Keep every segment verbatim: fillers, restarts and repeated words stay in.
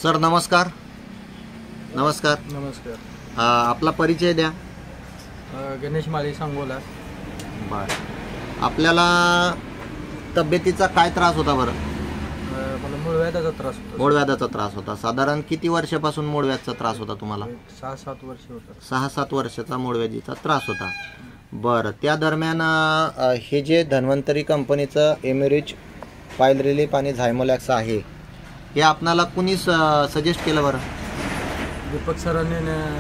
Sir नमस्कार. नमस्कार. नमस्कार. अ, आपला परिचय द्या. अ, गणेश माळी सांगोला. बरं. आपल्याला तब्येतीचा काय त्रास होता बरं? अ, मला मूळव्याधाचा त्रास होता. मूळव्याधाचा त्रास होता. साधारण किती वर्षापासून मूळव्याधाचा त्रास होता तुम्हाला? एक सहा सात वर्ष होता. सहा सात वर्षाचा मूळव्याधीचा त्रास होता. बरं. त्या दरम्यान अ, हे जे धन्वंतरी कंपनीचं एमेरिच पाईल रिलीफ आणि झायमोलॅक्स आहे हे आपणाला कुणी सजेस्ट केलं बरं? दीपक सरांनी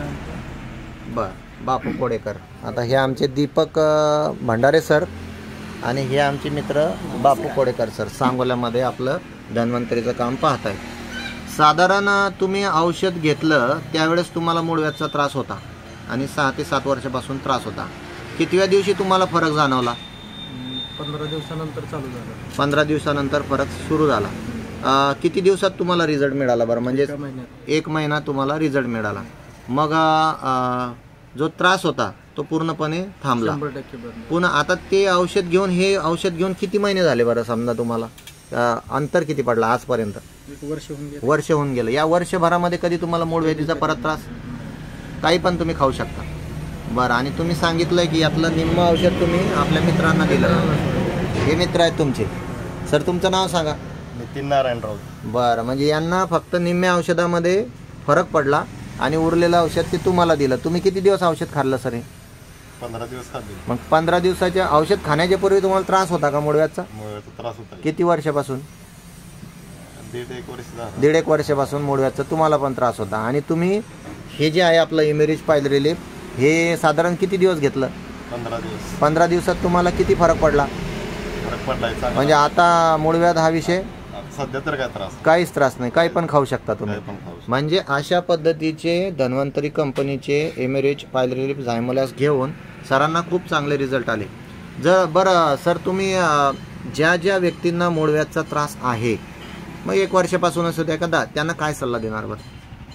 बर बापू कोडेकर. आता हे आमचे दीपक अ, भंडारे सर आणि हे आमचे मित्र बापू कोडेकर सर सांगोल्यामध्ये आपलं धन्वंतरीचं काम पाहत आहे. साधारण तुम्ही औषध घेतलं त्यावेळेस तुम्हाला मूळव्याधीचा त्रास होता आणि सहा ते सात वर्षापासून त्रास होता. कितव्या दिवशी तुम्हाला फरक जाणवला? पंधरा दिवसानंतर चालू झालं. पंधरा दिवसानंतर फरक सुरू झाला. अ, किती दिवसात तुम्हाला रिझल्ट मिळाला बरं? म्हणजे एका महिन्यात एक महिना तुम्हाला रिझल्ट मिळाला. मग अ, जो त्रास होता तो पूर्णपणे थांबला. शंभर टक्के बरं. पुन्हा आता ते औषध घेऊन हे औषध घेऊन किती महिने झाले बरं समजा तुम्हाला? अ, अंतर किती पडला आजपर्यंत? एक वर्ष होऊन गेलं. वर्ष होऊन गेलं. या वर्षभरामध्ये कधी तुम्हाला मूळव्याधीचा परत त्रास? काही पण तुम्ही खाऊ शकता. बरं. आणि तुम्ही सांगितलं की यातलं निम्म औषध तुम्ही आपल्या मित्रांना दिलं. हे मित्र आहेत तुमचे. सर तुमचं नाव सांगा. नितीन नारायण राऊत. बरं. म्हणजे यांना फक्त निम्म्या औषधामध्ये फरक पडला आणि उरलेलं औषध ते तुम्हाला दिलं. तुम्ही किती दिवस औषध खाल्लं सर? हे पंधरा दिवस खाल्ले. मग पंधरा दिवसाच्या औषध खाण्याच्या पूर्वी तुम्हाला त्रास होता का मूळव्याधीचा? मूळव्याधीचा त्रास होता. किती वर्षापासून? दीड एक वर्ष झालं. दीड एक वर्षापासून मूळव्याधीचा तुम्हाला पण त्रास होता. आणि तुम्ही हे जे आहे आपलं एमेरिच पाईल रिलीफ हे साधारण किती दिवस घेतलं? पंधरा दिवस. पंधरा दिवसात तुम्हाला किती फरक पडला? फरक पडलाय चांगला. म्हणजे आता मूळव्याध हा विषय सध्या तर काय त्रास काहीच त्रास नाही. काही पण खाऊ शकता तुम्ही. काय पण खाऊ शकतो. म्हणजे अशा पद्धतीचे धन्वंतरी कंपनीचे एमेरिच पाईल रिलीफ झायमोलॅक्स घेऊन सरांना खूप चांगले रिझल्ट आले. जर बरं सर तुम्ही अ, ज्या ज्या व्यक्तींना मूळव्याधीचा त्रास आहे मग एक वर्षापासून असू द्या एखादा त्यांना काय सल्ला देणार बरं?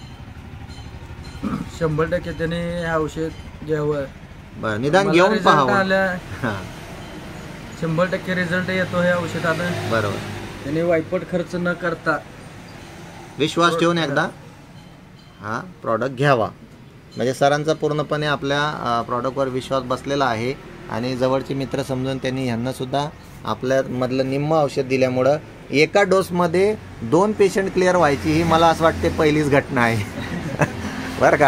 शंभर टक्के त्याने हे औषध घ्यावं. बरं. निदान मला घेऊन result पाहावं. आलं. हां शंभर टक्के रिझल्ट येतो हे औषधानं. बरोबर. त्याने वायपट खर्च न करता विश्वास ठेवून एकदा हा प्रॉडक्ट घ्यावा. म्हणजे सरांचा पूर्णपणे आपल्या प्रॉडक्टवर विश्वास बसलेला आहे आणि जवळचे मित्र समजून त्यांनी ह्यांना सुद्धा आपल्यामधलं निम्म औषध दिल्यामुळं एका डोसमध्ये दोन पेशंट क्लिअर व्हायची ही मला असं वाटते पहिलीच घटना आहे. बरं का?